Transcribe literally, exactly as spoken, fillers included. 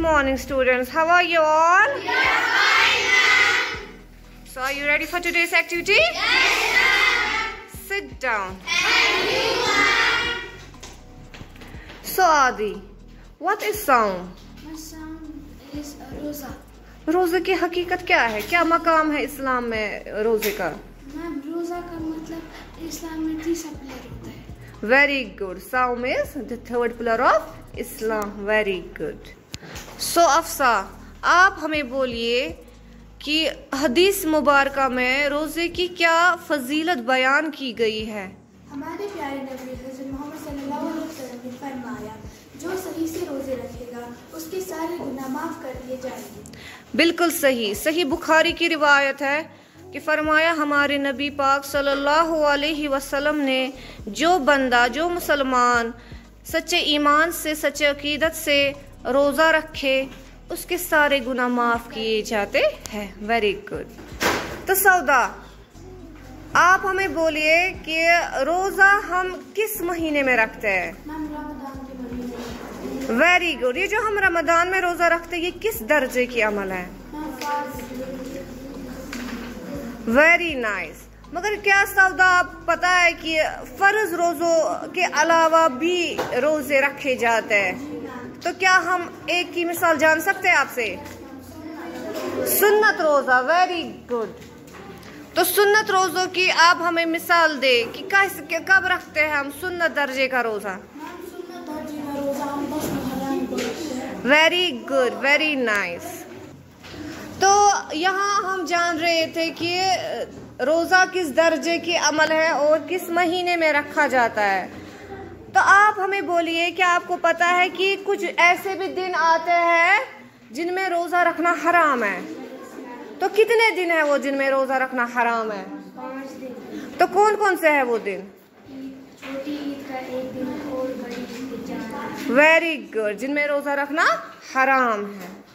morning, students. How are you all? Yes, fine, ma'am. So, are you ready for today's activity? Yes, ma'am. Sit down. Thank you, ma'am. So, Adi, what is Saum? Saum is रोज़ा. रोज़े की हकीकत क्या है? क्या मकाम है इस्लाम में रोज़े का? मैम, रोज़ा का मतलब इस्लाम में तीसरा पिलर होता है. Very good. Saum is the third pillar of Islam. Very good. So अफसा, आप हमें बोलिए कि हदीस मुबारका में रोज़े की क्या फजीलत बयान की गई है? हमारे प्यारे नबी हज़रत मोहम्मद सल्लल्लाहु अलैहि वसल्लम ने फरमाया, जो सही से रोज़े रखेगा उसके सारे गुनाह माफ़ कर दिए जाएंगे. बिल्कुल सही. सही बुखारी की रिवायत है कि फरमाया हमारे नबी पाक सल्लल्लाहु अलैहि वसल्लम ने, जो बंदा, जो मुसलमान सच्चे ईमान से, सच्चे अकीदत से रोज़ा रखे उसके सारे गुनाह माफ़ किए जाते हैं. Very good. तो सौदा, आप हमें बोलिए कि रोज़ा हम किस महीने में रखते हैं? Very good. ये जो हम रमज़ान में रोज़ा रखते हैं ये किस दर्जे की अमल है? Very nice. मगर क्या सौदा आप पता है कि फर्ज रोज़ों के अलावा भी रोज़े रखे जाते हैं? तो क्या हम एक की मिसाल जान सकते हैं आपसे? सुन्नत रोज़ा. Very good. तो सुन्नत रोज़ों की आप हमें मिसाल दे कि कैसे, कब रखते हैं हम सुन्नत दर्जे का रोज़ा? Very good. Very nice. तो यहाँ हम जान रहे थे कि रोज़ा किस दर्जे की अमल है और किस महीने में रखा जाता है. तो आप हमें बोलिए, क्या आपको पता है कि कुछ ऐसे भी दिन आते हैं जिनमें रोज़ा रखना हराम है? तो कितने दिन है वो जिनमें रोज़ा रखना हराम है? पाँच दिन. तो कौन कौन से है वो दिन? छोटी ईद का एक दिन और बड़ी ईद का चार दिन. Very good. जिनमें रोज़ा रखना हराम है.